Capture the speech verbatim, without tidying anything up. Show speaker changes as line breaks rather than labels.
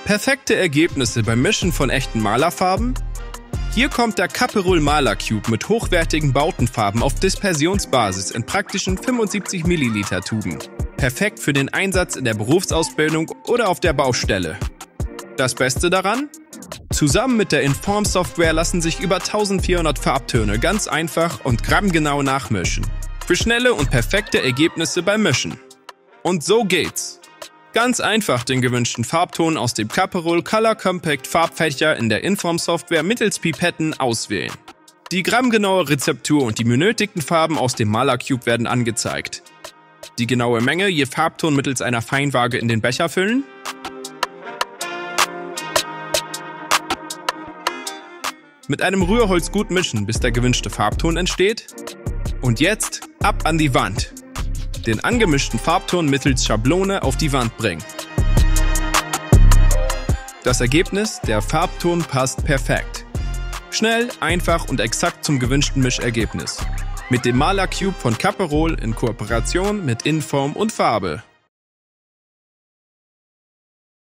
Perfekte Ergebnisse beim Mischen von echten Malerfarben? Hier kommt der Caperol Maler Cube mit hochwertigen Bautenfarben auf Dispersionsbasis in praktischen fünfundsiebzig Milliliter Tuben. Perfekt für den Einsatz in der Berufsausbildung oder auf der Baustelle. Das Beste daran? Zusammen mit der Inform-Software lassen sich über eintausendvierhundert Farbtöne ganz einfach und grammgenau nachmischen. Für schnelle und perfekte Ergebnisse beim Mischen. Und so geht's! Ganz einfach den gewünschten Farbton aus dem Caperol Color Compact Farbfächer in der Inform-Software mittels Pipetten auswählen. Die grammgenaue Rezeptur und die benötigten Farben aus dem Maler Cube werden angezeigt. Die genaue Menge je Farbton mittels einer Feinwaage in den Becher füllen. Mit einem Rührholz gut mischen, bis der gewünschte Farbton entsteht. Und jetzt ab an die Wand. Den angemischten Farbton mittels Schablone auf die Wand bringen. Das Ergebnis, der Farbton passt perfekt. Schnell, einfach und exakt zum gewünschten Mischergebnis. Mit dem Maler Cube von Caperol in Kooperation mit Inform und Farbe.